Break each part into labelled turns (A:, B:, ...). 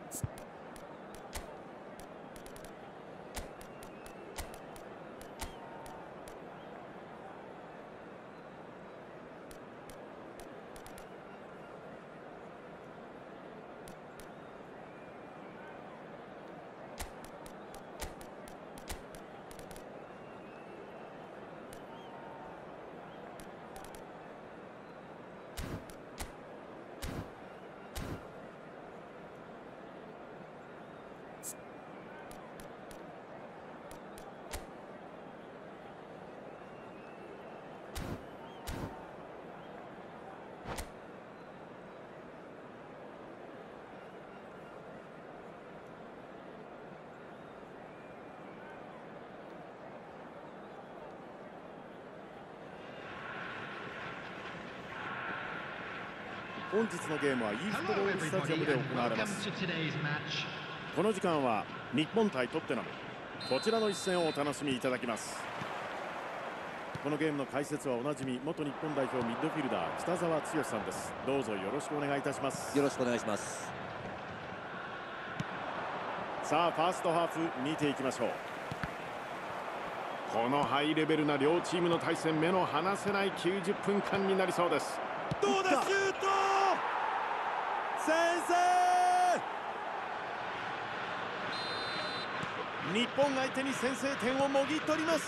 A: 本日のゲームはイーストロードスタジアムで行われます。この時間は日本対トッテナム、こちらの一戦をお楽しみいただきます。このゲームの解説はおなじみ元日本代表ミッドフィルダー北澤剛さんです。どうぞよろしくお願いいたします。
B: よろしくお願いします。
A: さあファーストハーフ見ていきましょう。このハイレベルな両チームの対戦、目の離せない90分間になりそうです。どうだ、シュート先制。日本相手に先制点をもぎ取ります。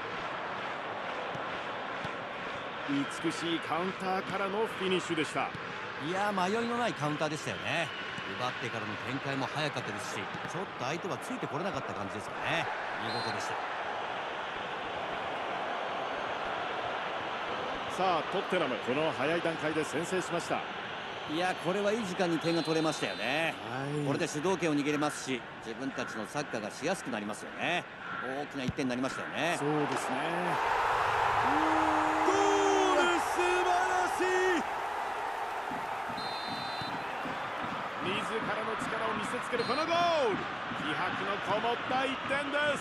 A: 美しいカウンターからのフィニッシュでした。
B: いや迷いのないカウンターでしたよね。奪ってからの展開も早かったですし、ちょっと相手はついてこれなかった感じですよね。見事でした。
A: さあトッテナム、この早い段階で先制しました。
B: いやこれはいい時間に点が取れましたよね。これで主導権を握れますし、自分たちのサッカーがしやすくなりますよね。大きな1点になりましたよね。
A: そうですね。ゴール、素晴らしい。自らの力を見せつけるこのゴール、気迫のこもった1点です。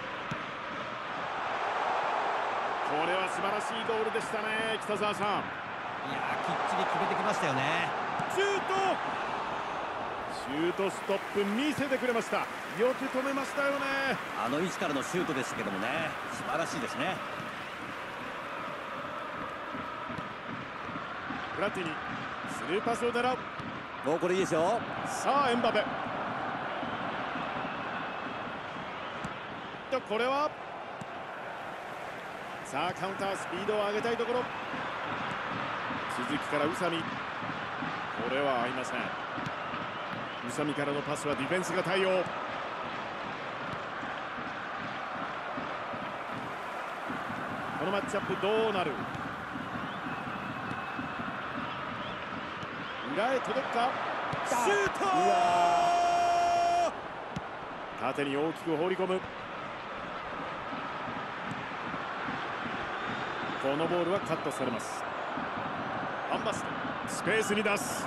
A: これは素晴らしいゴールでしたね、北澤さん。
B: いやきっちり決めてきましたよね。
A: シュートストップ見せてくれました。よく止めましたよね。
B: あの位置からのシュートでしたけどもね、素晴らしいですね。
A: プラティニ、スルーパスを狙う。
B: もうこれいいですよ。
A: さあエンバペ、これはさあカウンター、スピードを上げたいところ。鈴木から宇佐美、これは合いません。宇佐美からのパスはディフェンスが対応。このマッチアップどうなる。裏へ届くか。シュート、縦に大きく放り込む。このボールはカットされます。アンバスト、スペースに出す。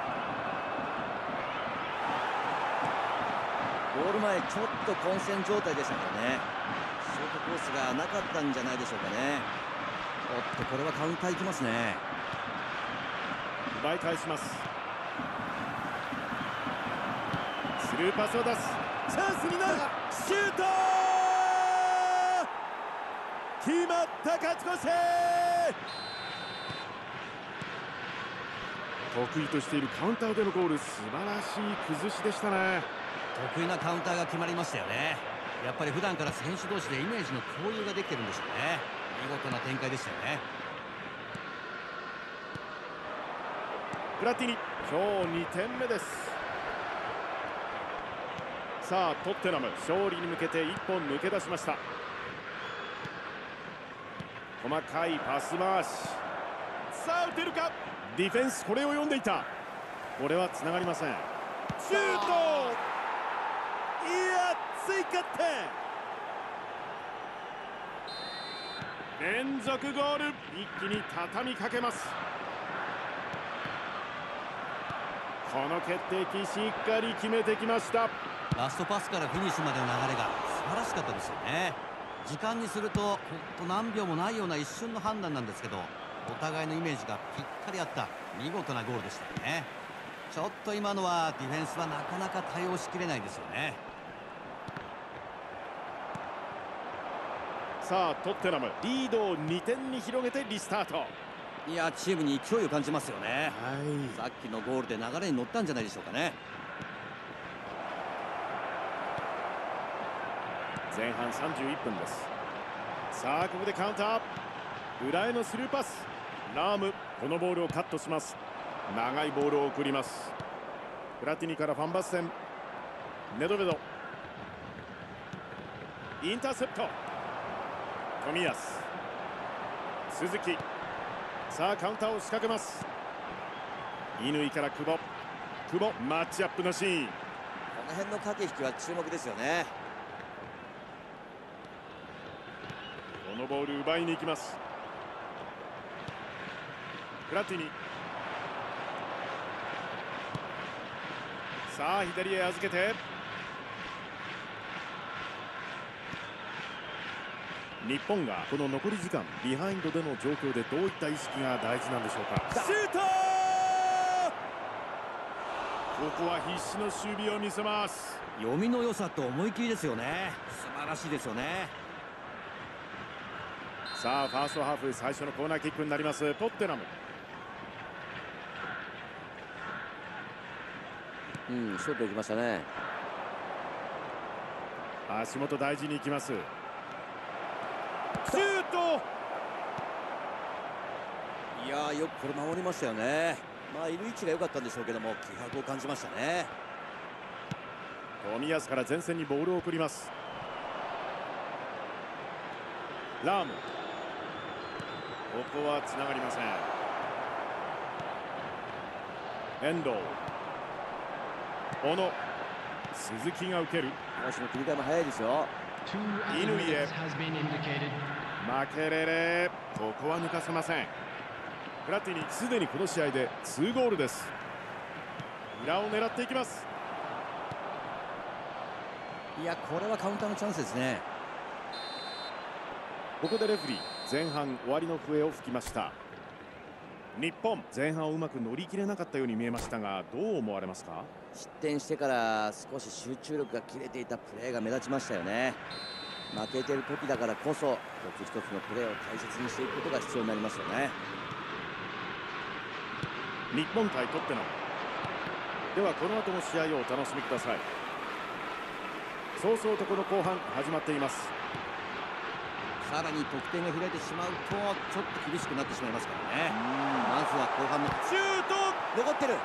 B: ゴール前ちょっと混戦状態でしたからね。ショートコースがなかったんじゃないでしょうかね。おっとこれはカウンターいきますね。
A: 奪い返します。スルーパスを出す。チャンスになる。シュート決まった、勝ち越し。得意としているカウンターでのゴール、素晴らしい崩しでしたね。
B: 得意なカウンターが決まりましたよね。やっぱり普段から選手同士でイメージの共有ができてるんでしょうね。見事な展開でしたよね。
A: プラティニ、今日2点目です。さあトッテナム、勝利に向けて1本抜け出しました。細かいパス回し。さあ打てるか。ディフェンスこれを読んでいた。これはつながりません。シュート、いや追加点。連続ゴール、一気に畳みかけます。この決定機しっかり決めてきました。
B: ラストパスからフィニッシュまでの流れが素晴らしかったですよね。時間にするとほんと何秒もないような一瞬の判断なんですけど、お互いのイメージがぴったり合った見事なゴールでしたよね。 ちょっと今のはディフェンスはなかなか対応しきれないですよね。
A: さあトッテナムリードを2点に広げてリスタート。
B: いや、チームに勢いを感じますよね。さっきのゴールで流れに乗ったんじゃないでしょうかね。
A: 前半31分です。さあここでカウンター、裏へのスルーパス。ラーム、このボールをカットします。長いボールを送ります。プラティニからファンバステン、ネドベド、インターセプト、冨安、鈴木。さあカウンターを仕掛けます。乾から久保、マッチアップのシーン。
B: この辺の駆け引きは注目ですよね。
A: このボール奪いに行きます。プラティニ、さあ左へ預けて、日本がこの残り時間ビハインドでの状況でどういった意識が大事なんでしょうか。シュート、ここは必死の守備を見せます。
B: 読みの良さと思い切りですよね。素晴らしいですよね。
A: さあファーストハーフ最初のコーナーキックになりますトッテナム。
B: シュートいきましたね。
A: 足元大事に行きます。シュート、
B: いやー、よくこれ守りましたよね。まあいる位置が良かったんでしょうけども、気迫を感じましたね。
A: 冨安から前線にボールを送ります。ラーム、ここはつながりません。遠藤、小野、鈴木が受ける。
B: 足の切り替えも早いですよ。
A: 乾へ、マケレレ、ここは抜かせません。プラティニ、すでにこの試合で2ゴールです。裏を狙っていきます。
B: いや、これはカウンターのチャンスですね。
A: ここでレフリー、前半終わりの笛を吹きました。日本、前半をうまく乗り切れなかったように見えましたが、どう思われますか。
B: 失点してから少し集中力が切れていたプレーが目立ちましたよね。負けている時だからこそ一つ一つのプレーを大切にしていくことが必要になりますよね。
A: 日本対トッテナムでは、この後の試合をお楽しみください。早々とこの後半始まっています。
B: さらに得点が開いてしまうとちょっと厳しくなってしまいますからね。まずは後半の
A: シュート、
B: 残ってる。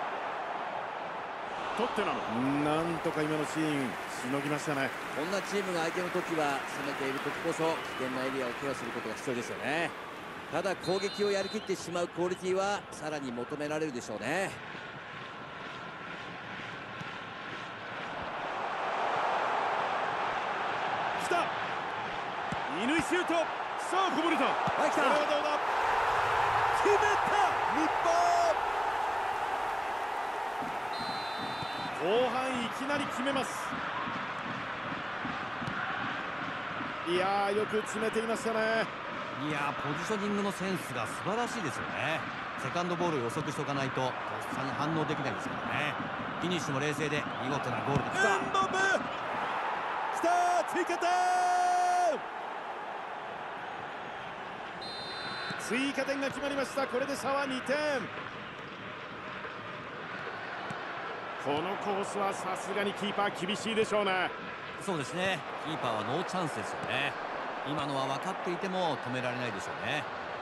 A: トッテナム、なんとか今のシーンしのぎましたね。
B: こんなチームが相手の時は攻めている時こそ危険なエリアをケアすることが必要ですよね。ただ攻撃をやりきってしまうクオリティはさらに求められるでしょうね。
A: 来た、乾シュート、さあこぼれた。
B: はい、来た。
A: これはどうだ、決めた日本。後半いきなり決めます。いやー、よく詰めていましたね。
B: いやー、ポジショニングのセンスが素晴らしいですよね。セカンドボールを予測しておかないととっさに反応できないですからね。フィニッシュも冷静で見事なゴールでした。
A: エンドブきたー、追加点、追加点が決まりました。これで差は2点。このコースはさすがにキーパー厳しいでしょうね。
B: そうですね、キーパーはノーチャンスですよね。今のは分かっていても止められないでしょうね。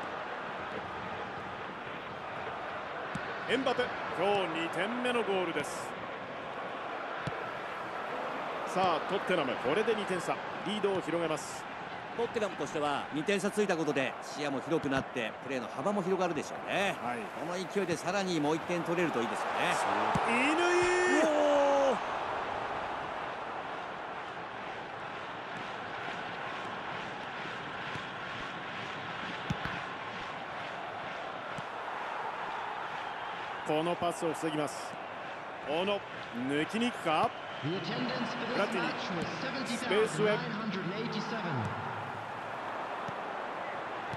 A: エンバペ、今日2点目のゴールです。さあトッテナム、これで2点差、リードを広げます。
B: トッテナムとしては2点差ついたことで視野も広くなってプレーの幅も広がるでしょうね。この勢いでさらにもう1点取れるといいですよね。
A: 乾、このパスを防ぎます。小野、抜きに行くか。プラティニ、スペースへ、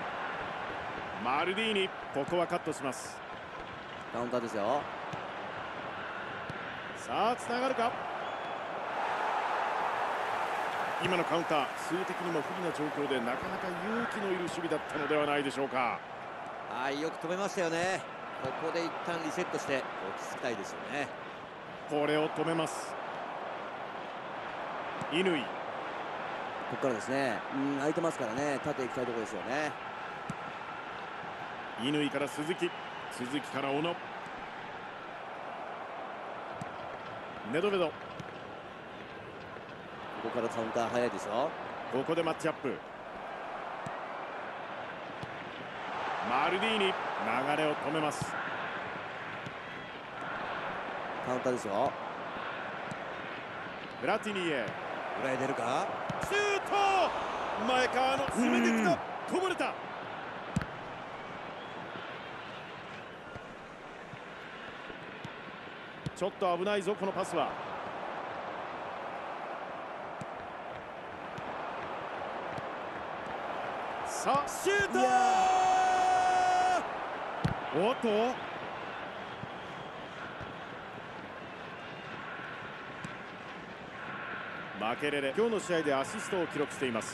A: マルディーニ、ここはカットします。
B: カウンターですよ。
A: さあつながるか。今のカウンター、数的にも不利な状況でなかなか勇気のいる守備だったのではないでしょうか。
B: はい、よく止めましたよね。ここで一旦リセットして落ち着きたいですよね。
A: これを止めます。乾。
B: ここからですね、空いてますからね、縦行きたいところですよね。
A: 乾から鈴木、鈴木から小野、ネドベド。
B: ここからカウンター早いですよ。
A: ここでマッチアップ。マルディーニ、流れを止めます。
B: カウンターですよ。
A: プラティニエ、
B: 裏へ出るか。
A: シュート、前川の攻めてきた、こぼれた。ちょっと危ないぞこのパスは。さあシュート、おっとマケレレ、今日の試合でアシストを記録しています。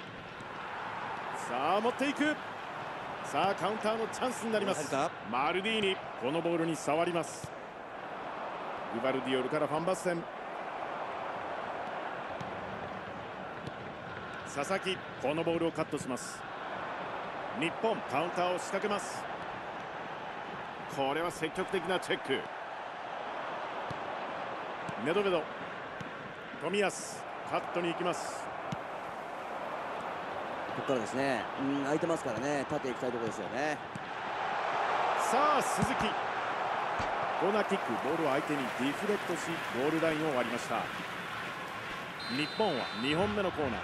A: さあ持っていく。さあカウンターのチャンスになります。マルディーニ、このボールに触ります。グバルディオルからファンバッセン、佐々木、このボールをカットします。日本カウンターを仕掛けます。これは積極的なチェック。ネドベド、冨安、カットに行きます。
B: ここからですね、空いてますからね、縦行きたいところですよね。
A: さあ鈴木、コーナーキック、ボールを相手にディフレクトしゴールラインを割りました。日本は2本目のコーナー。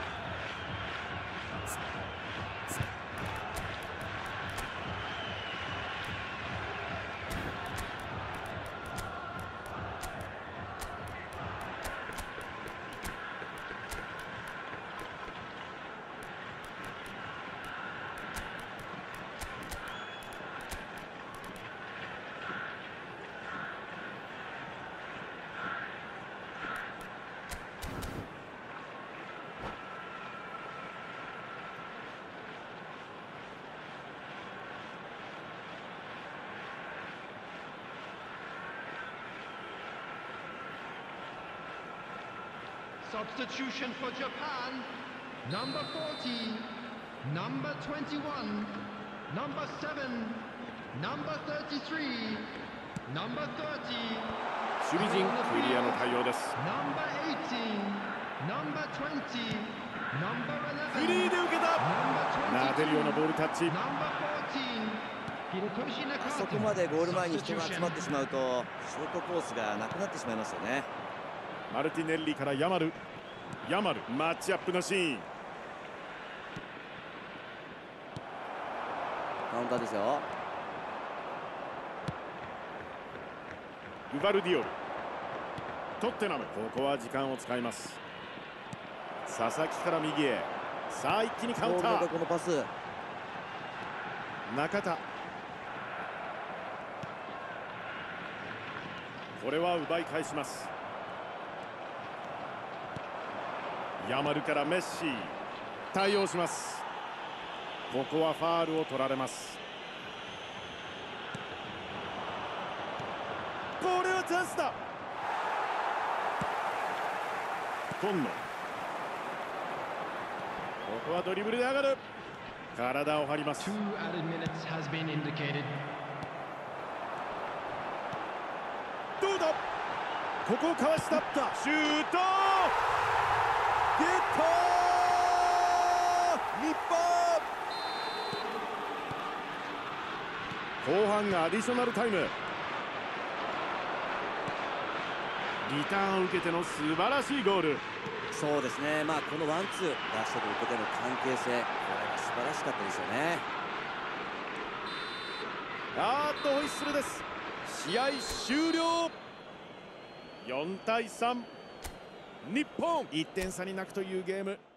C: Substitution for Japan, number 40, number 21, number 7, number 33, number 30.
A: 守備陣クリアの対応です。
C: Number 18, number 20, number 11.
A: フリーで受けた。なでるようなボールタッチ。
C: Number 14.
B: あそこまでゴール前に人が集まってしまうとショートコースがなくなってしまいますよね。
A: マルティネッリからヤマル、ヤマル、マッチアップのシーン。
B: カウンターですよ。
A: グバルディオル、トッテナム、ここは時間を使います。佐々木から右へ。さあ一気にカウンター。
B: このパス、
A: 中田、これは奪い返します。ヤマルからメッシ、対応します。ここはファールを取られます。これはチャンスだ。今野、ここはドリブルで上がる。体を張ります。
C: 2 added minutes has been indicated.
A: どうだ、ここをかわした。シュート、ゲットー、日本。後半がアディショナルタイム。リターンを受けての素晴らしいゴール。
B: そうですね、このワンツー出したということでの関係性、これは素晴らしかったですよね。
A: ホイッスルです。試合終了。4対3、日本1点差に泣くというゲーム。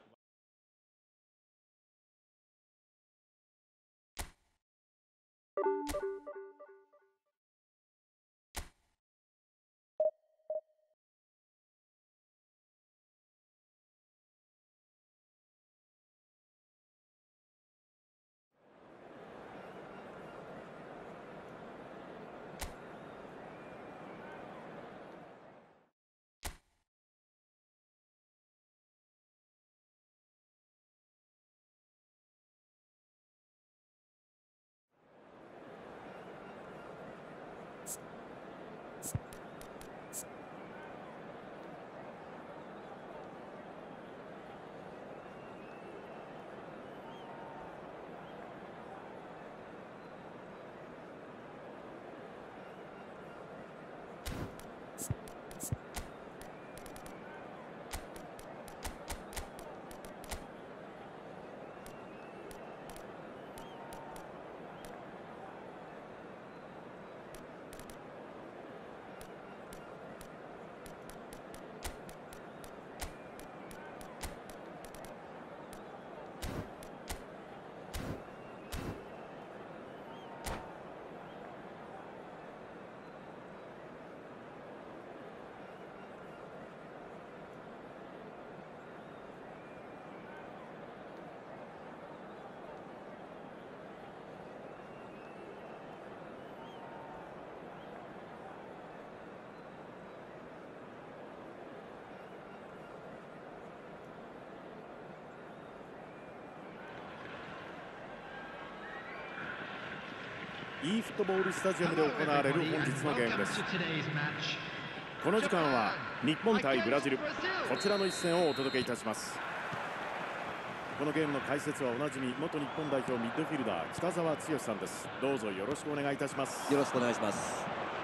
A: Eフットボールスタジアムで行われる本日のゲームです。この時間は日本対ブラジル、こちらの一戦をお届けいたします。このゲームの解説はおなじみ元日本代表ミッドフィルダー北澤剛さんです。どうぞよろしくお願いいたします。
B: よろしくお願いします。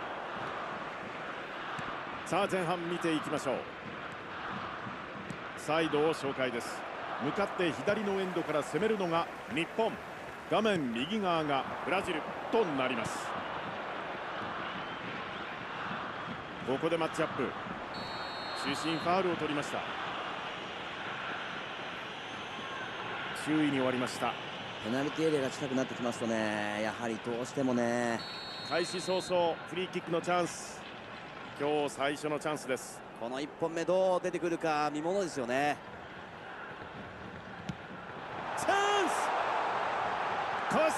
A: さあ前半見ていきましょう。サイドを紹介です。向かって左のエンドから攻めるのが日本、画面右側がブラジルとなります。ここでマッチアップ、中心ファウルを取りました。周囲に終わりました。
B: ペナルティーエリアが近くなってきますとね、やはりどうしてもね、
A: 開始早々フリーキックのチャンス、今日最初のチャンスです。
B: この1本目どう出てくるか見ものですよね。
A: チャンス、かわした。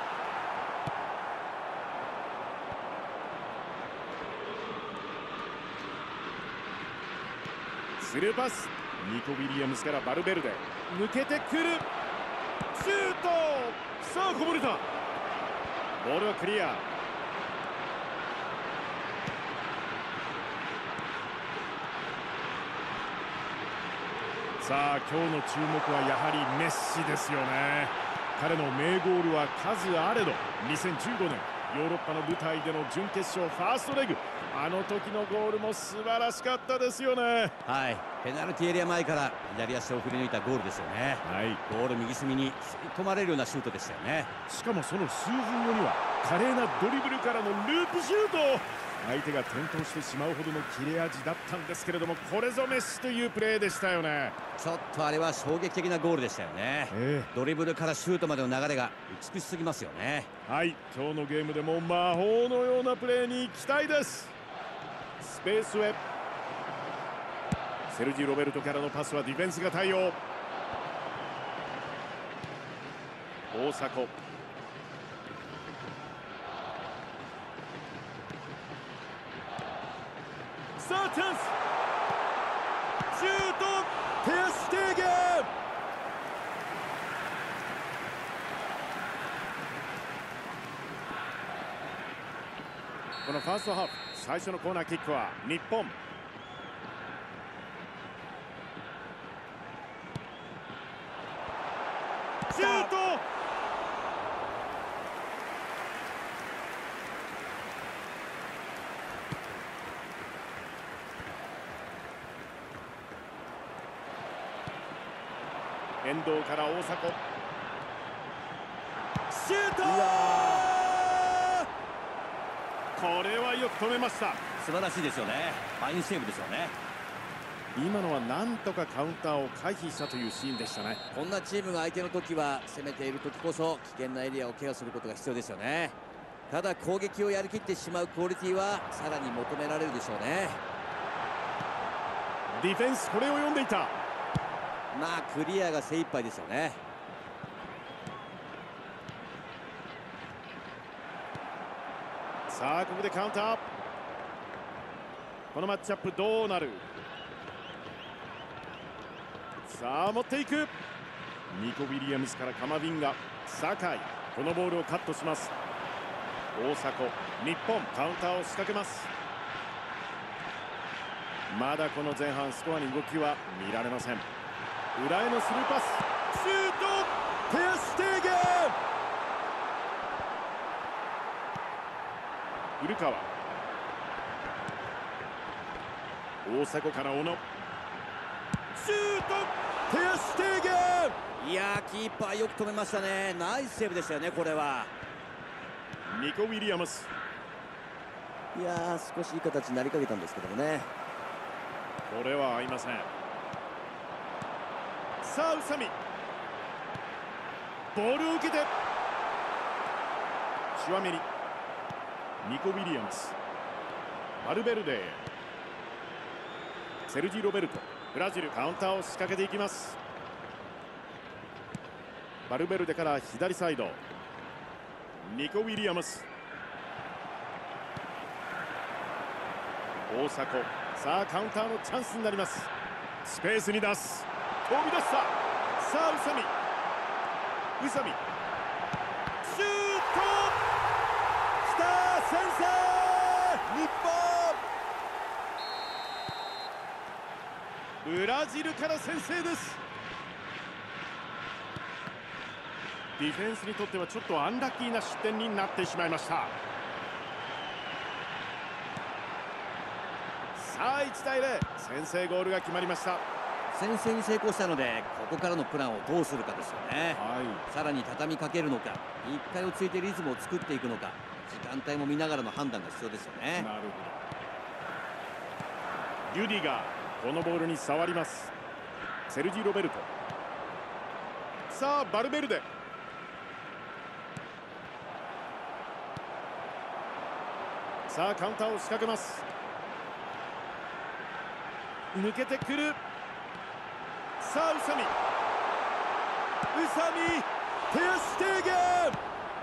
A: スルーパス、ニコ・ウィリアムスからバルベルデ、抜けてくる、シュート、さあこぼれた、ボールはクリア。さあ今日の注目はやはりメッシですよね。彼の名ゴールは数あれど、2015年ヨーロッパの舞台での準決勝ファーストレグ、あの時のゴールも素晴らしかったですよね。
B: はい、ペナルティーエリア前から左足を振り抜いたゴールですよね。はい、ゴール右隅に吸い込まれるようなシュートでしたよね。
A: しかもその数分後には華麗なドリブルからのループシュート、相手が転倒してしまうほどの切れ味だったんですけれども、これぞメッシというプレーでしたよね。
B: ちょっとあれは衝撃的なゴールでしたよね。ドリブルからシュートまでの流れが美しすぎますよね。
A: はい、今日のゲームでも魔法のようなプレーに期待です。スペースへ、セルジ・ロベルトからのパスはディフェンスが対応。大迫、さあチャンス、シュート、テアシュテーゲン。このファーストハーフ最初のコーナーキックは日本。シュート、遠藤から大迫、シュート、これはよく止めました。
B: 素晴らしいですよね。ファインセーブですよね。
A: 今のはなんとかカウンターを回避したというシーンでしたね。
B: こんなチームが相手の時は攻めている時こそ危険なエリアをケアすることが必要ですよね。ただ攻撃をやりきってしまうクオリティはさらに求められるでしょうね。
A: ディフェンスこれを読んでいた。
B: まあクリアが精一杯ですよね。
A: さあここでカウンター、このマッチアップどうなる。さあ持っていく、ニコ・ウィリアムスからカマビンガ、酒井、このボールをカットします。 大迫、日本カウンターを仕掛けます。まだこの前半スコアに動きは見られません。裏へのスルーパス、シュート、テアシュテーゲン、古川、大迫から小野、シュート、テアシュテーゲン。
B: いやー、キーパーよく止めましたね。ナイスセーブでしたよね、これは。
A: ニコ・ウィリアムス、
B: いやー、少しいい形になりかけたんですけどもね。
A: これは合いません。さあ宇佐美、ボールを受けてチュアメニ、ニコ・ウィリアムス、バルベルデ、セルジ・ロベルト、ブラジルカウンターを仕掛けていきます。バルベルデから左サイド、ニコ・ウィリアムス、大迫、さあカウンターのチャンスになります。スペースに出す、飛び出した。さあ宇佐美、宇佐美、シュート、きた、先制、日本、ブラジルから先制です。ディフェンスにとってはちょっとアンラッキーな失点になってしまいました。さあ1対0、先制ゴールが決まりました。
B: 先制に成功したので、ここからのプランをどうするかですよね。
A: はい、
B: さらに畳みかけるのか、一回をついてリズムを作っていくのか、時間帯も見ながらの判断が必要ですよね。
A: なるほど。リュディがこのボールに触ります。セルジ・ロベルト、さあバルベルデ、さあカウンターを仕掛けます。抜けてくる、さあ宇佐美、宇佐美、テアシュテーゲン、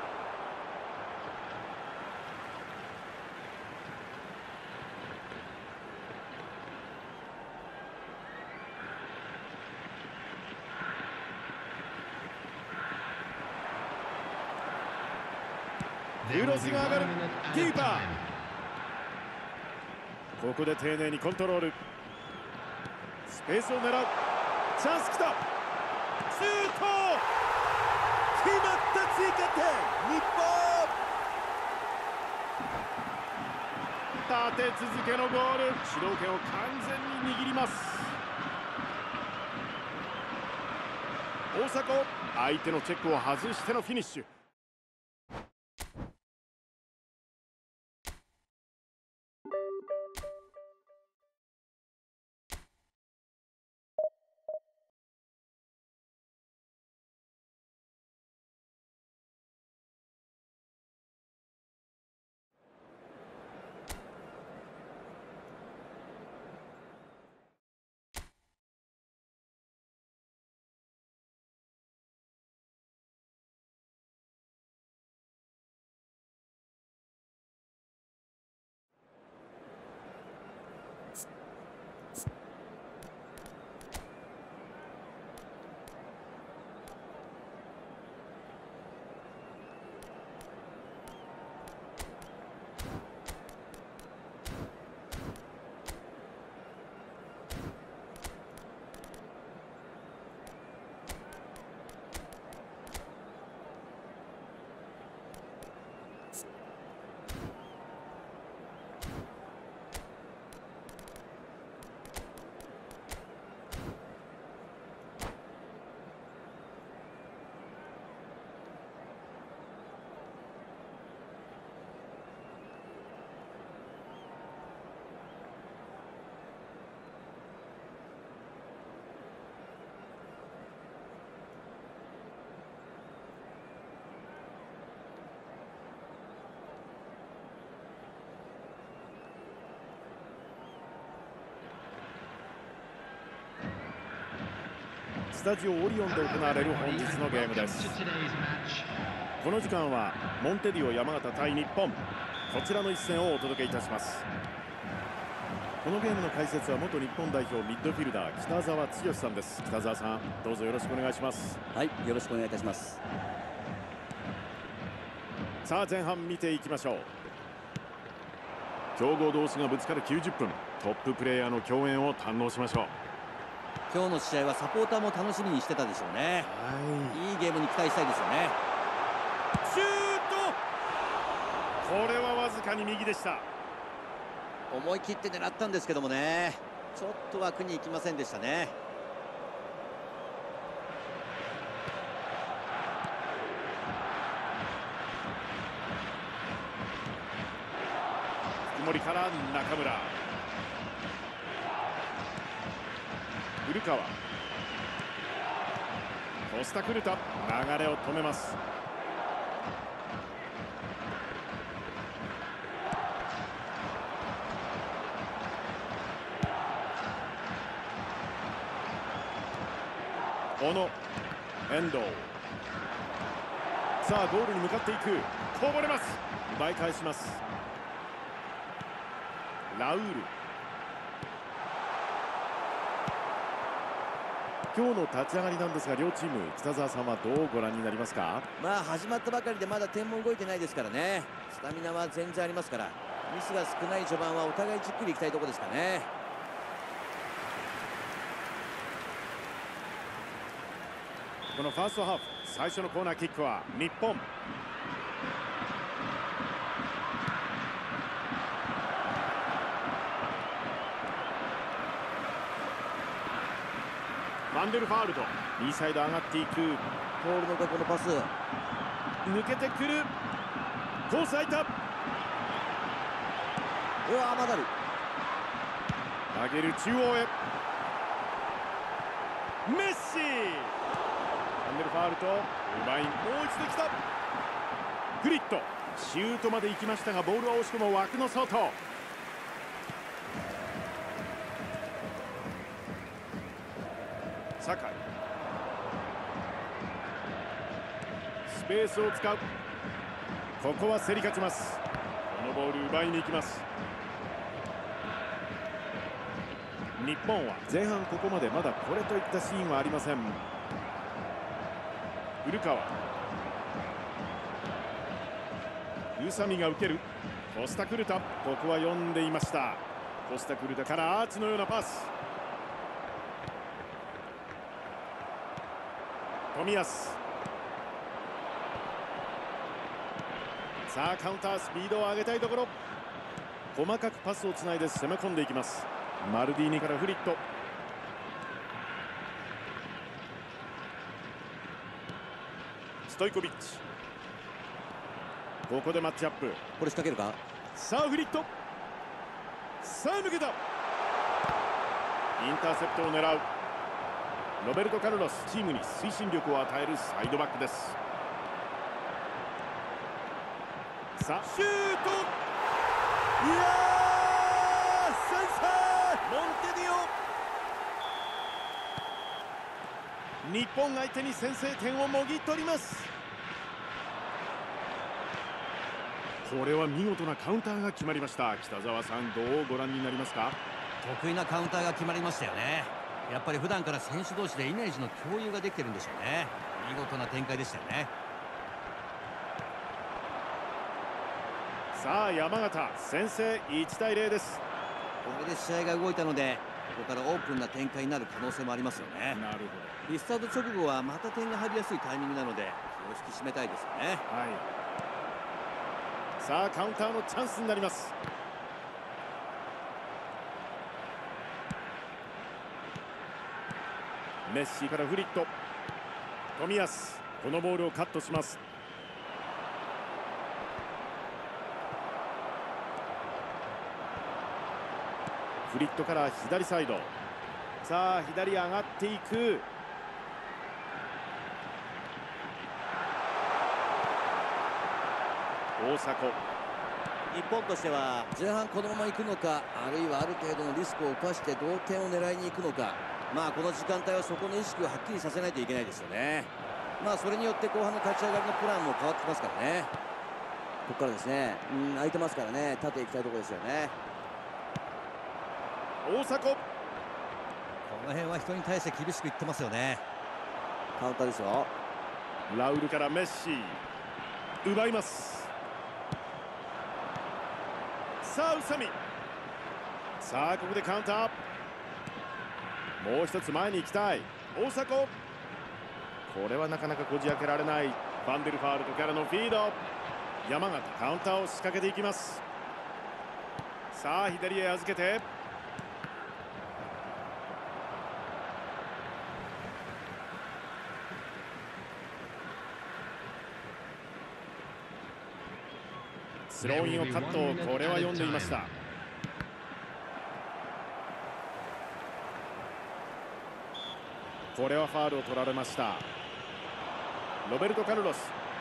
A: クロスが上がる、キーパー、ここで丁寧にコントロール、スペースを狙う、チャンスきた、シュート、決まった、追加点、日本、立て続けのゴール、主導権を完全に握ります。大迫、相手のチェックを外してのフィニッシュ。スタジオオリオンで行われる本日のゲームです。この時間はモンテディオ山形対日本、こちらの一戦をお届けいたします。このゲームの解説は元日本代表ミッドフィルダー北澤剛さんです。北澤さん、どうぞよろしくお願いします。
B: はい、よろしくお願いいたします。
A: さあ前半見ていきましょう。強豪同士がぶつかる90分、トッププレーヤーの共演を堪能しましょう。
B: 今日の試合はサポーターも楽しみにしてたでしょうね。いいゲームに期待したいですよね。
A: シュート、これはわずかに右でした。
B: 思い切って狙ったんですけどもね、ちょっと枠に行きませんでしたね。
A: 福森から中村、古川、コスタクルタ、流れを止めます。小野、遠藤、さあゴールに向かっていく、こぼれます。奪い返します。ラウール、今日の立ち上がりなんですが、両チーム北澤さんはどうご覧になりますか？
B: まあ始まったばかりでまだ点も動いてないですからね。スタミナは全然ありますから、ミスが少ない序盤はお互いじっくりいきたいところですかね。
A: このファーストハーフ最初のコーナーキックは日本。ファンデルファールド、右サイド上がっていく、
B: ポールのこのパス、
A: 抜けてくる、コース空いた、
B: うわーマダル、
A: 上げる中央へ、メッシ、ファンデルファールド、奪い、もう一度来た、フリット、シュートまで行きましたがボールは惜しくも枠の外。酒井、スペースを使う、ここは競り勝ちます。このボール奪いに行きます。日本は前半ここまでまだこれといったシーンはありません。古川、宇佐美が受ける、コスタクルタ、ここは読んでいました。コスタクルタからアーチのようなパス、冨安、さあカウンター、スピードを上げたいところ、細かくパスをつないで攻め込んでいきます。マルディーニからフリット、ストイコビッチ、ここでマッチアップ、
B: これ仕掛けるか。
A: さあフリット、さあ抜けた、インターセプトを狙うロベルト・カルロス、チームに推進力を与えるサイドバックです。さあシュート、いやー先制、モンテディオ、日本相手に先制点をもぎ取ります。これは見事なカウンターが決まりました。北澤さん、どうご覧になりますか？
B: 得意なカウンターが決まりましたよね。やっぱり普段から選手同士でイメージの共有ができてるんでしょうね。見事な展開でしたよね。
A: さあ山形、先制、1対0です。
B: これで試合が動いたので、ここからオープンな展開になる可能性もありますよね。
A: なるほど。
B: リスタート直後はまた点が入りやすいタイミングなので、気を引き締めたいですよね。
A: はい、さあカウンターのチャンスになります。メッシからフリット、冨安、このボールをカットします。フリットから左サイド、さあ左上がっていく、大迫、
B: 日本としては前半このまま行くのか、あるいはある程度のリスクを冒して同点を狙いに行くのか、まあこの時間帯はそこの意識をはっきりさせないといけないですよね。まあそれによって後半の勝ち上がりのプランも変わってきますからね。ここからですね、空いてますからね、縦行きたいところですよね。
A: 大迫、こ
B: の辺は人に対して厳しく言ってますよね。カウンターですよ。
A: ラウルからメッシ、奪います。 さあ宇佐美、さあここでカウンター、もう一つ前に行きたい大迫、これはなかなかこじ開けられない。ファンデルファールトからのフィード、山形カウンターを仕掛けていきます。さあ左へ預けて、スローインをカット、これは読んでいました。これはファールを取られました。ロベルト・カルロス、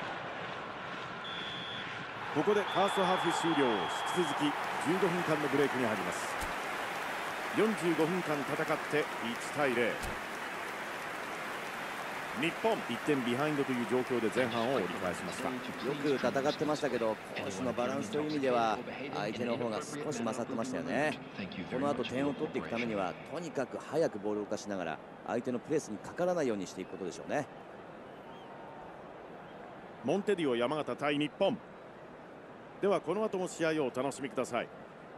A: ここでファーストハーフ終了。引き続き15分間のブレイクに入ります。45分間戦って1対0、日本1点ビハインドという状況で前半を折り返しました。
B: よく戦ってましたけど、攻守のバランスという意味では相手の方が少し勝ってましたよね。この後点を取っていくためにはとにかく早くボールを動かしながら相手のプレスにかからないようにしていくことでしょうね。
A: モンテディオ山形対日本では、この後も試合をお楽しみください。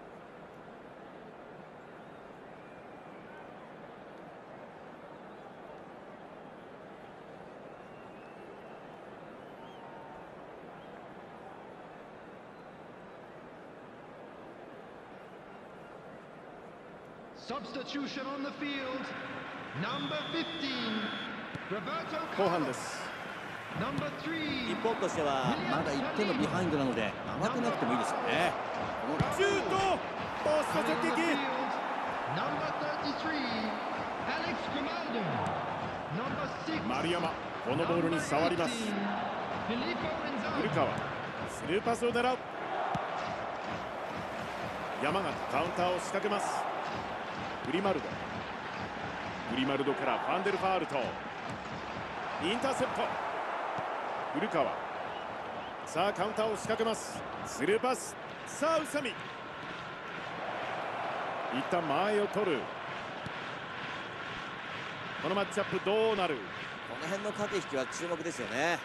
C: Substitution on the field. Number 15, Roberto
A: 後半
C: Carlos.
A: です。
C: Number 3,
B: 日本としてはまだ1点のビハインドなので慌てなくてもいいですよね。
A: シュート、ポスト
C: coming
A: 直
C: on the
A: 撃。
C: field. Number 33, Alex Grimaldo. Number 6,
A: 丸山、このボールに触ります。
C: Filippo
A: 古
C: Inzaghi.
A: 川、スルーパスを狙う。山形カウンターを仕掛けます。グリマルドからファンデルファールト、インターセプト。古川、さあカウンターを仕掛けます。スルーパス、さあ宇佐美、一旦前を取る。このマッチアップどうなる。
B: この辺の駆け引きは注目ですよね。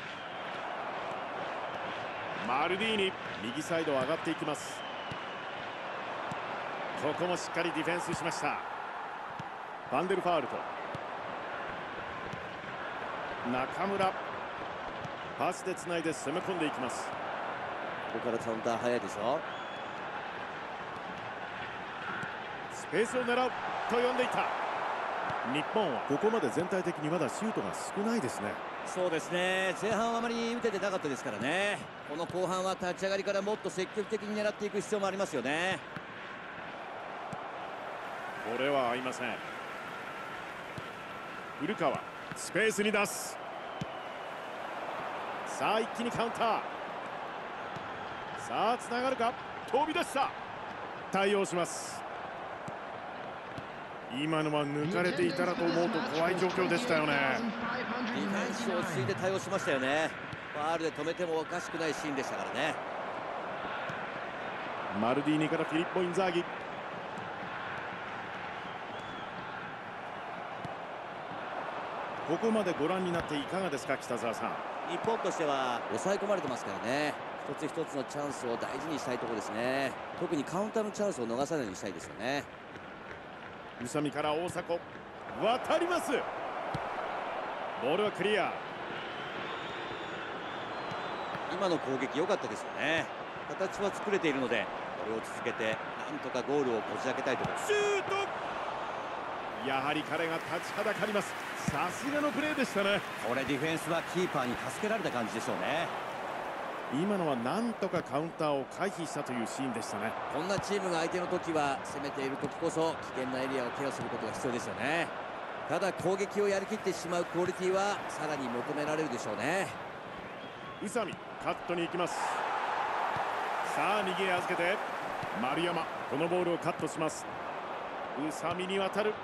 A: マルディーニ、右サイド上がっていきます。ここもしっかりディフェンスしました。ファンデルファールト、中村、パスでつないで攻め込んでいきます。
B: ここからカウンター早いでしょ。
A: スペースを狙うと呼んでいた。日本はここまで全体的にまだシュートが少ないですね。
B: そうですね、前半はあまり打ててなかったですからね。この後半は立ち上がりからもっと積極的に狙っていく必要もありますよね。
A: これは合いません。古川、スペースに出す。さあ一気にカウンター。さあつながるか、飛び出した。対応します。今のは抜かれていたらと思うと怖い状況でしたよね。
B: ディフェンス落ち着いて対応しましたよね。ファールで止めてもおかしくないシーンでしたからね。
A: マルディーニからフィリッポ・インザーギ。ここまでご覧になっていかがですか、北澤さん。
B: 日本としては抑え込まれてますからね。一つ一つのチャンスを大事にしたいところですね。特にカウンターのチャンスを逃さないようにしたいですよね。
A: 宇佐美から大迫、渡ります。ボールはクリア。
B: 今の攻撃良かったですよね。形は作れているのでこれを続けてなんとかゴールをこじ開けたいところ。
A: シュート、やはり彼が立ちはだかります。さすがのプレーでしたね。
B: これディフェンスはキーパーに助けられた感じでしょうね。
A: 今のはなんとかカウンターを回避したというシーンでしたね。
B: こんなチームが相手の時は攻めている時こそ危険なエリアをケアすることが必要ですよね。ただ攻撃をやりきってしまうクオリティはさらに求められるでしょうね。
A: 宇佐美、カットに行きます。さあ右へ預けて丸山、このボールをカットします。宇佐美に渡る。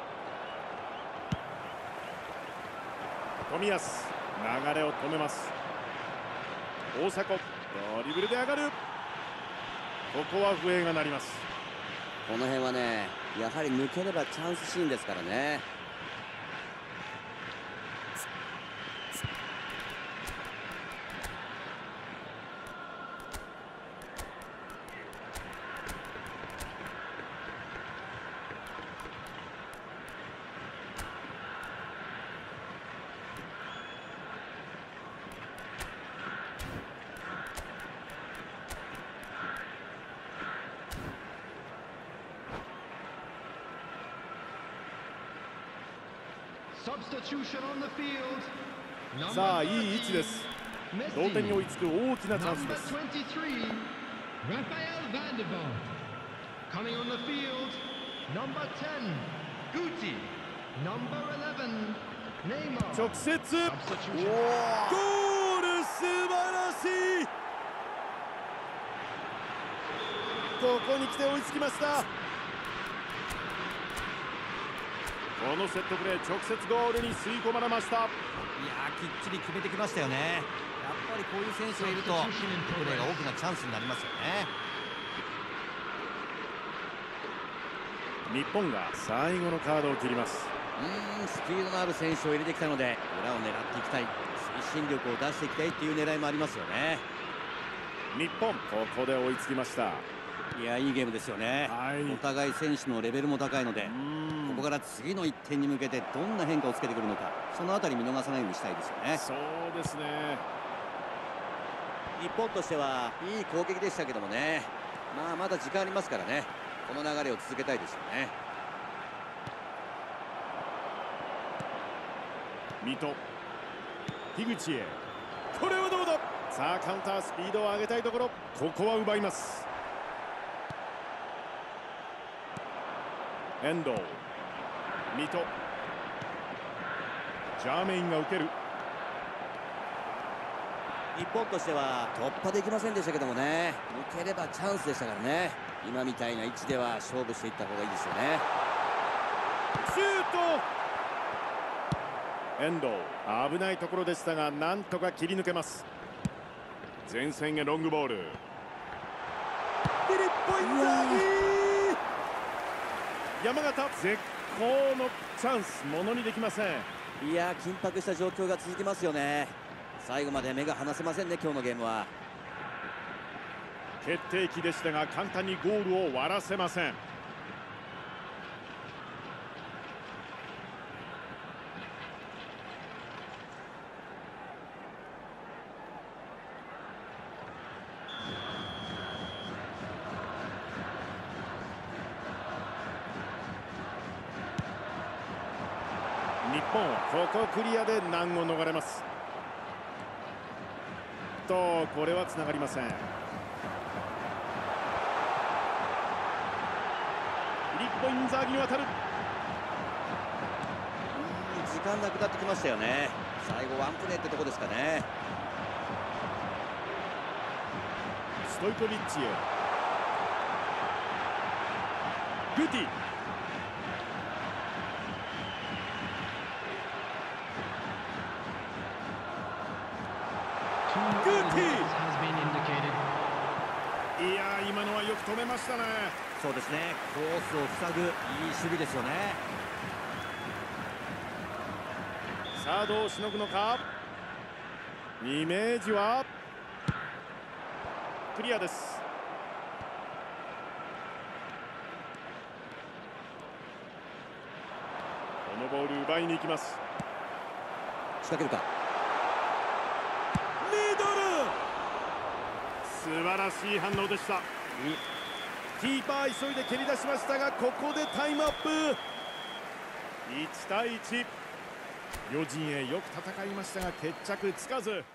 A: 冨安、流れを止めます。大迫、ドリブルで上がる。ここは笛が鳴ります。
B: この辺はね、やはり抜ければチャンスシーンですからね。
C: Substitution on the field.
A: さあ
C: Number
A: いい位置です。
C: Messi.
A: 同点に追いつく大きなチャンスで
C: Number
A: す。
C: 23, Rafael van der Vaart. Coming on the field, number 10, Guti. Number 11, Neymar.
A: 直接
C: Substitution.
A: ゴール、素晴らしい。ここに来て追いつきました。このセットプレー、直接ゴールに吸い込まれました。
B: いやー、きっちり決めてきましたよね。やっぱりこういう選手がいるとプレーが大きなチャンスになりますよね。
A: 日本が最後のカードを切ります。
B: スピードのある選手を入れてきたので裏を狙っていきたい、推進力を出していきたいっていう狙いもありますよね。
A: 日本、ここで追いつきました。
B: いや、いいゲームですよね。
A: はい、
B: お互い選手のレベルも高いので、ここから次の1点に向けてどんな変化をつけてくるのか、そのあたり見逃さないようにしたいですよね。
A: そうですね。
B: 日本としてはいい攻撃でしたけどもね、まだ時間ありますからね、この流れを続けたいですよね。
A: 水戸、樋口へ、これはどうだ。さあカウンター、スピードを上げたいところ、ここは奪います。遠藤、水戸、ジャーメインが受ける。
B: 日本としては突破できませんでしたけどもね、抜ければチャンスでしたからね、今みたいな位置では勝負していった方がいいですよね。
A: シュート。遠藤、危ないところでしたがなんとか切り抜けます。前線へロングボール。フィリッポ・インザーギ、山形、絶好のチャンス、ものにできません。
B: いや、緊迫した状況が続きますよね。最後まで目が離せませんね、今日のゲームは。
A: 決定機でしたが簡単にゴールを割らせません。日本はここクリアで難を逃れます。とこれはつながりません。フィリッポ・インザーギに渡る。
B: 時間なくなってきましたよね。最後ワンプレーってとこですかね。
A: ストイコビッチへ、グティ、グーティ、いやー、今のはよく止めましたね。
B: そうですね、コースを塞ぐいい守備ですよね。
A: さあどうしのぐのか。イメージはクリアです。このボール奪いに行きます。
B: 仕掛けるか。
A: ミドル、素晴らしい反応でした。キーパー急いで蹴り出しましたがここでタイムアップ。1対1、両陣営よく戦いましたが決着つかず。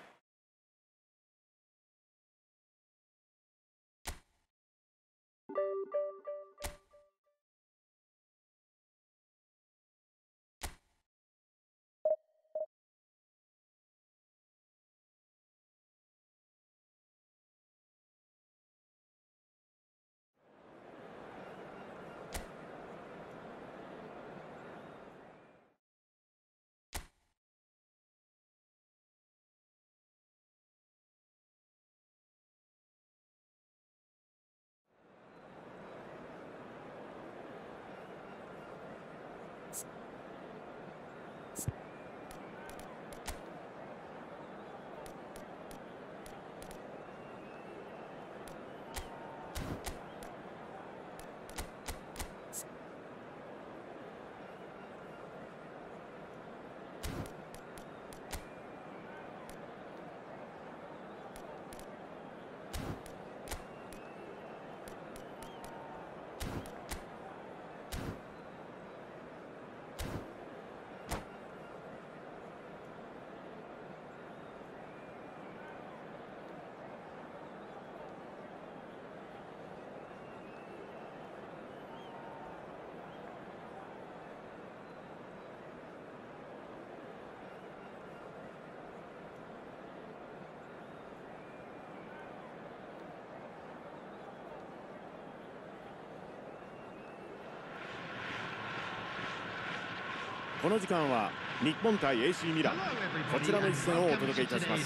A: この時間は日本対 AC ミラン、こちらの一戦をお届けいたします。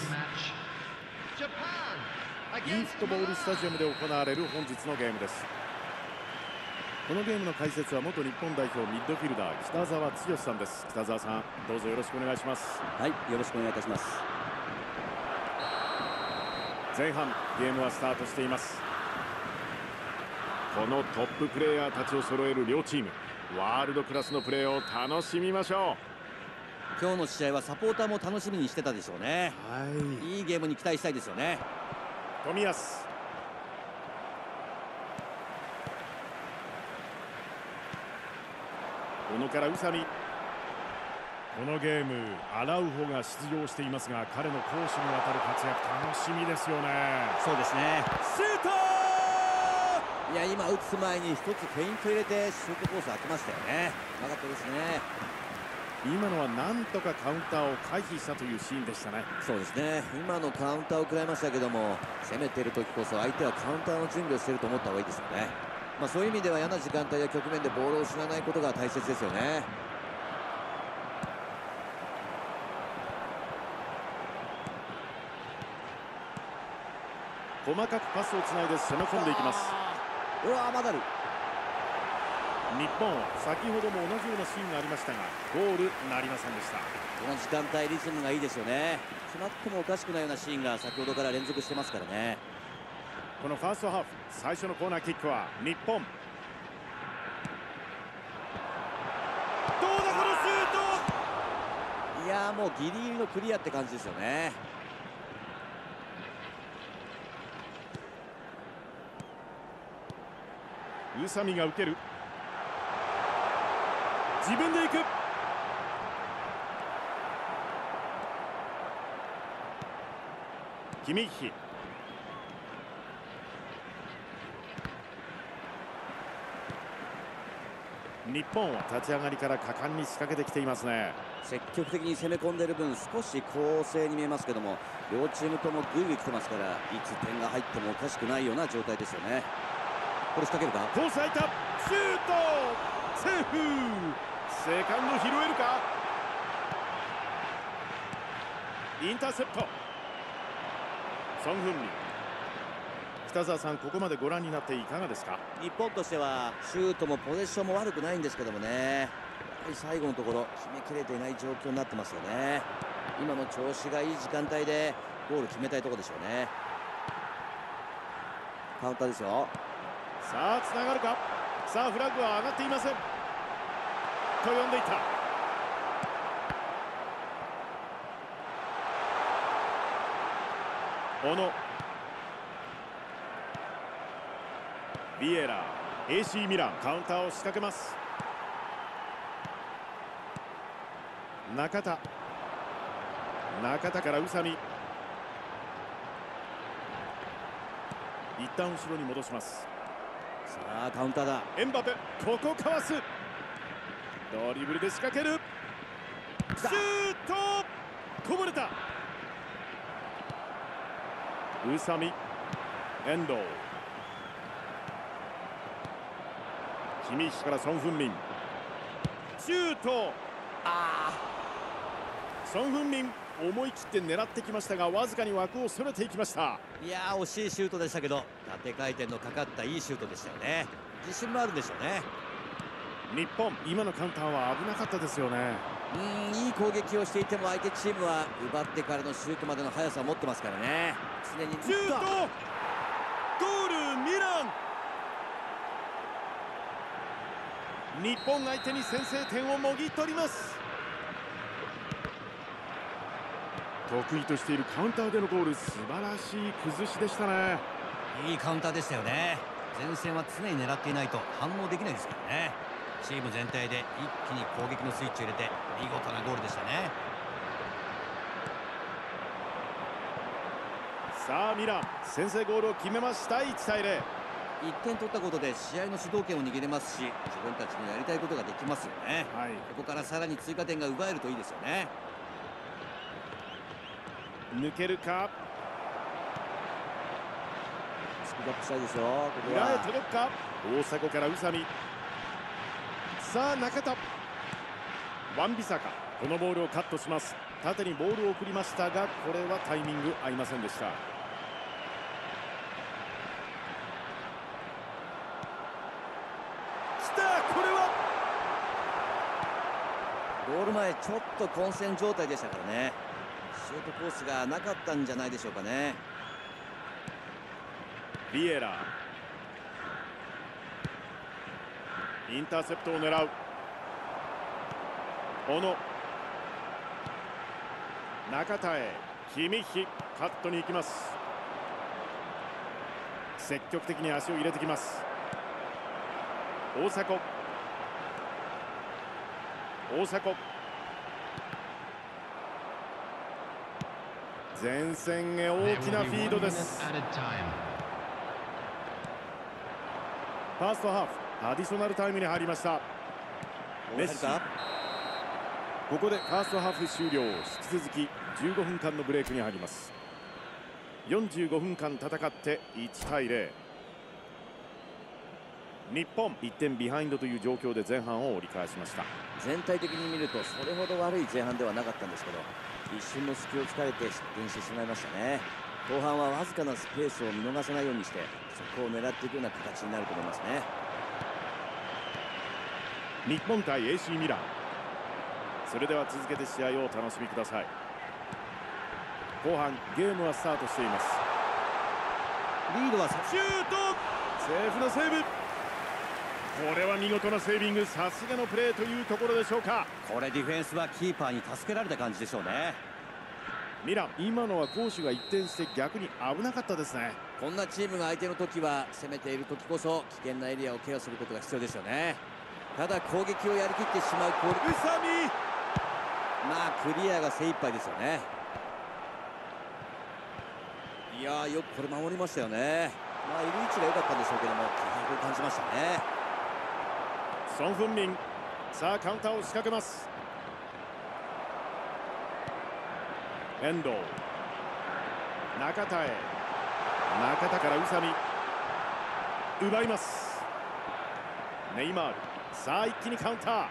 A: イーフットボールスタジアムで行われる本日のゲームです。このゲームの解説は元日本代表ミッドフィルダー北澤剛さんです。北澤さん、どうぞよろしくお願いします。
B: はい、よろしくお願いいたします。
A: 前半ゲームはスタートしています。このトッププレーヤーたちを揃える両チーム、ワールドクラスのプレーを楽しみましょ
B: う。今日の試合はサポーターも楽しみにしてたでしょうね。いいゲームに期待したいですよね。
A: 冨安、小野から宇佐美。このゲームアラウホが出場していますが、彼の攻守にわたる活躍楽しみですよね。
B: そうですね。
A: シュート
B: いや、今打つ前に一つフェイント入れてシュートコース開けましたよね。うまかったですね。
A: 今のはなんとかカウンターを回避したというシーンでしたね。
B: そうですね。今のカウンターを食らいましたけども、攻めている時こそ相手はカウンターの準備をしていると思った方がいいですよね。そういう意味では嫌な時間帯や局面でボールを失わないことが大切ですよね。
A: 細かくパスをつないで攻め込んでいきます。
B: うわー、まだある。
A: 日本、先ほども同じようなシーンがありましたがゴールなりませんでした。
B: この時間帯リズムがいいですよね。決まってもおかしくないようなシーンが先ほどから連続してますからね。
A: このファーストハーフ最初のコーナーキックは日本。どうだこのシュート。
B: いやー、もうギリギリのクリアって感じですよね。
A: 宇佐美が受ける。自分で行く。キミッヒ。日本は立ち上がりから果敢に仕掛けてきていますね。
B: 積極的に攻め込んでいる分少し攻勢に見えますけども、両チームともグイグイ来てますから、いつ点が入ってもおかしくないような状態ですよね。これ仕掛けるか。
A: コース空いた。シュートセーフ。セカンド拾えるか。インターセプト。ソン・フンミン。北澤さん、ここまでご覧になっていかがですか。
B: 日本としてはシュートもポゼッションも悪くないんですけどもね、やはり最後のところ決めきれていない状況になってますよね。今の調子がいい時間帯でゴール決めたいところでしょうね。カウンターですよ。
A: さあつながるか。さあフラッグは上がっていませんと呼んでいた。小野、ビエラ、 AC ミランカウンターを仕掛けます。中田から宇佐美。一旦後ろに戻します。
B: さあカウンターだ。
A: エンバペ、ここかわす。ドリブルで仕掛ける。シュートこぼれた。宇佐美、遠藤、キミッヒからソン・フンミン。シュート。ソン・フンミン思い切って狙ってきましたが、わずかに枠をそれていきました。
B: いやー、惜しいシュートでしたけど、縦回転のかかったいいシュートでしたよね。自信もあるんでしょうね。
A: 日本、今のカウンターは危なかったですよね。
B: いい攻撃をしていても相手チームは奪ってからのシュートまでの速さを持ってますからね。常に
A: シュート、ゴールミラン。日本相手に先制点をもぎ取ります。得意としているカウンターでのゴール、素晴らしい崩しでしたね。
B: いいカウンターでしたよね。前線は常に狙っていないと反応できないですからね。チーム全体で一気に攻撃のスイッチを入れて見事なゴールでしたね。
A: さあミラン、先制ゴールを決めました。1対0。
B: 1点取ったことで試合の主導権を握れますし、自分たちのやりたいことができますよね。ここからさらに追加点が奪えるといいですよね。
A: 抜けるか。
B: スピードアップしたいですよ。ここ
A: 裏へ
B: は
A: 届くか。大迫から宇佐美。さあ中田、 ワンビサカ、このボールをカットします。縦にボールを送りましたが、これはタイミング合いませんでした。きた、これは
B: ゴール前ちょっと混戦状態でしたからね。シュートコースがなかったんじゃないでしょうかね。
A: ビエラ、インターセプトを狙う小野、中田へ、キミッヒ、カットに行きます。積極的に足を入れてきます。大迫、前線へ大きなフィードです。ファーストハーフ、アディショナルタイムに入りました。メッシ、ここでファーストハーフ終了。引き続き15分間のブレイクに入ります。45分間戦って1対0。日本1点ビハインドという状況で前半を折り返しました。
B: 全体的に見るとそれほど悪い前半ではなかったんですけど、一瞬の隙を突かれて失点してしまいましたね。後半はわずかなスペースを見逃さないようにして、そこを狙っていくような形になると思いますね。
A: 日本対 AC ミラン、それでは続けて試合をお楽しみください。後半ゲームはスタートしています。
B: リードは
A: シュート、セーフなセーブ。これは見事なセービング、さすがのプレーというところでしょうか。
B: これディフェンスはキーパーに助けられた感じでしょうね。
A: ミラン、今のは攻守が一転して逆に危なかったですね。
B: こんなチームが相手の時は攻めている時こそ危険なエリアをケアすることが必要ですよね。ただ攻撃をやりきってしまう攻撃、
A: 宇佐美、
B: まあクリアが精一杯ですよね。いやー、よくこれ守りましたよね。まあいる位置が良かったんでしょうけども、気迫を感じましたね。
A: ソン・フンミン、さあカウンターを仕掛けます。遠藤、中田へ、中田から宇佐美、奪います。ネイマール、さあ一気にカウンター。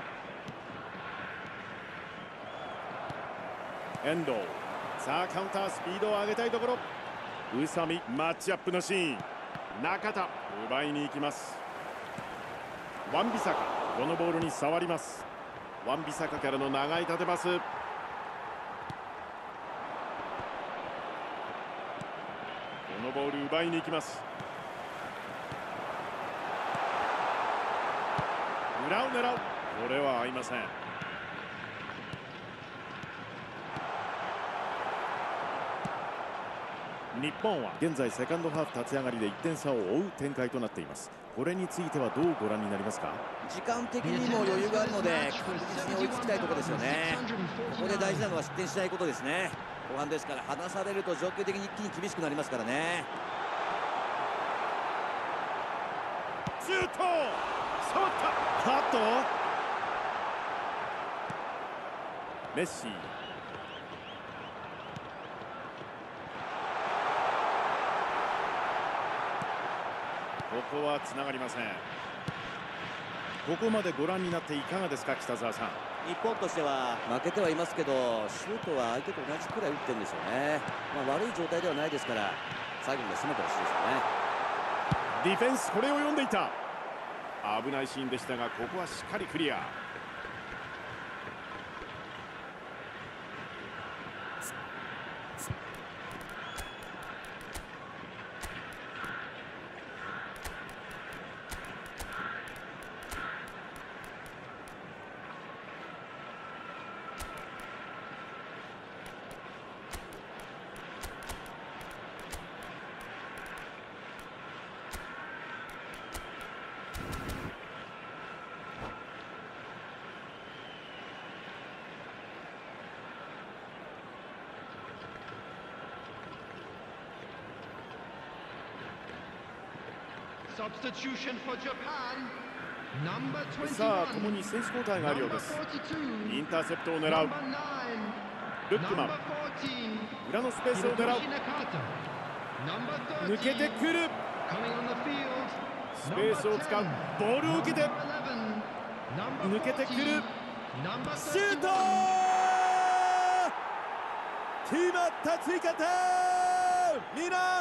A: 遠藤、さあカウンタースピードを上げたいところ。宇佐美、マッチアップのシーン。中田、奪いに行きます。ワンビサカ、このボールに触ります。ワンビサカからの長い縦パス。このボール奪いに行きます。裏を狙う、これは合いません。日本は現在セカンドハーフ立ち上がりで1点差を追う展開となっています。これについてはどうご覧になりますか？
B: 時間的にも余裕があるので確実に追いつきたいところですよね。ここで大事なのは失点しないことですね。後半ですから離されると状況的に一気に厳しくなりますからね。
A: シュート、触った、ハット、メッシ、ここはつながりません。ここまでご覧になっていかがですか、北澤さん。
B: 日本としては負けてはいますけど、シュートは相手と同じくらい打ってるんですよね。悪い状態ではないですから、最後まで攻めてほしいですよね。
A: ディフェンス、これを読んでいた。危ないシーンでしたが、ここはしっかりクリア。
C: Substitution for Japan. Number 21.
A: さあ、共に選手交代があるようです。インターセプトを狙う。
C: Number 9.
A: ルックマン、
C: Number 14.
A: 裏のスペースを狙う。
C: Hiroshi Nakata. Number
A: 抜けて
C: 13.
A: くる。
C: Coming on the field.
A: スペースを使う。ボールを受けて
C: Number 11. Number
A: 抜けてくる。
C: 14. Number
A: シュート
C: 31.
A: 決まった追加点ミラン。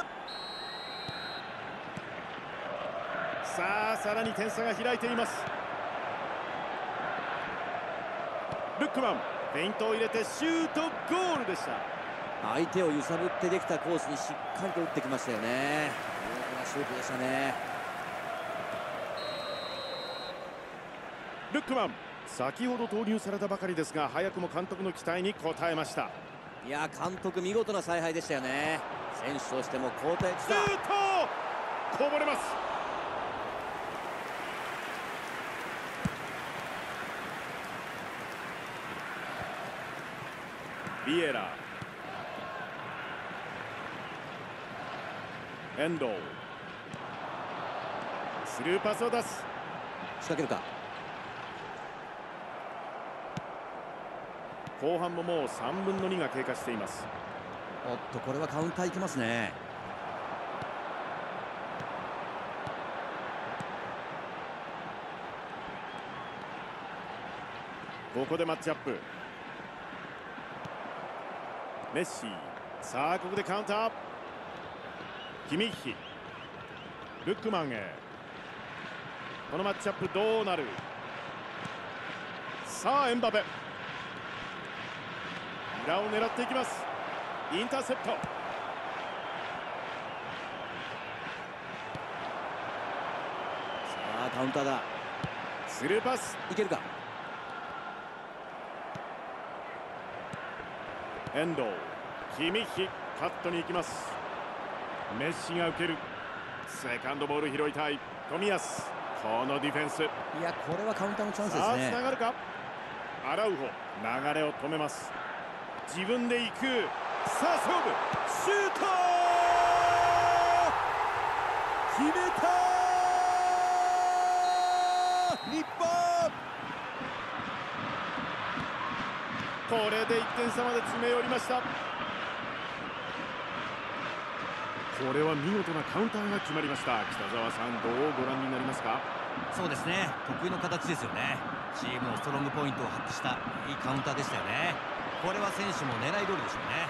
A: さあさらに点差が開いています。ルックマンフェイントを入れてシュートゴールでした。
B: 相手を揺さぶってできたコースにしっかりと打ってきましたよね。見事なシュートでしたね。
A: ルックマン先ほど投入されたばかりですが早くも監督の期待に応えました。
B: いや監督見事な采配でしたよね。選手としても交代
A: シュートこぼれます。ビエラ、遠藤、スルーパスを出す。
B: 仕掛けるか。
A: 後半ももう3分の2が経過しています。
B: おっとこれはカウンターいきますね。
A: ここでマッチアップ。メッシ、さあここでカウンター。キミッヒ、ルックマンへ。このマッチアップどうなる。さあエンバペ、裏を狙っていきます。インターセプト。さ
B: あカウンターだ。
A: スルーパス
B: いけるか。
A: 遠藤、キミッヒ、カットに行きます。メッシが受ける。セカンドボール拾いたい冨安。このディフェンス。
B: いやこれはカウンターのチャンスです
A: さあ
B: ね。
A: つながるか。アラウホ、流れを止めます。自分で行く。さあ勝負。シュート決めた日本。これで1点差まで詰め寄りました。これは見事なカウンターが決まりました。北澤さんどうご覧になりますか。
D: そうですね、得意の形ですよね。チームのストロングポイントを発揮したいいカウンターでしたよね。これは選手も狙い通りでしょうね。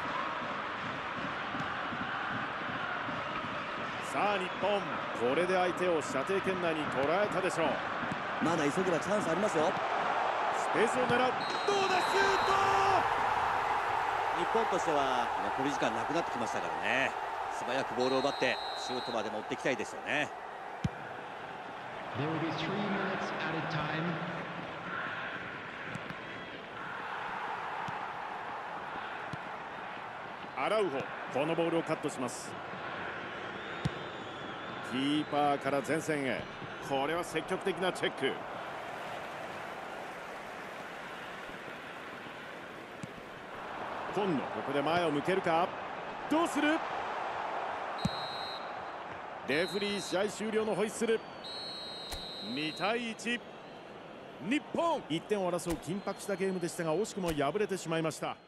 A: さあ日本、これで相手を射程圏内に捉えたでしょう。
B: まだ急げばチャンスありますよ。
A: スペースを狙う。どうだシュート。
B: 日本としては残り時間なくなってきましたからね。素早くボールを奪ってシュートまで持っていきたいですよね。
C: There will be 3 minutes added time.
A: アラウホ、このボールをカットします。キーパーから前線へ。これは積極的なチェック。今野、ここで前を向けるか。どうする。レフリー試合終了のホイッスル。2対1。日本1点を争う緊迫したゲームでしたが惜しくも敗れてしまいました。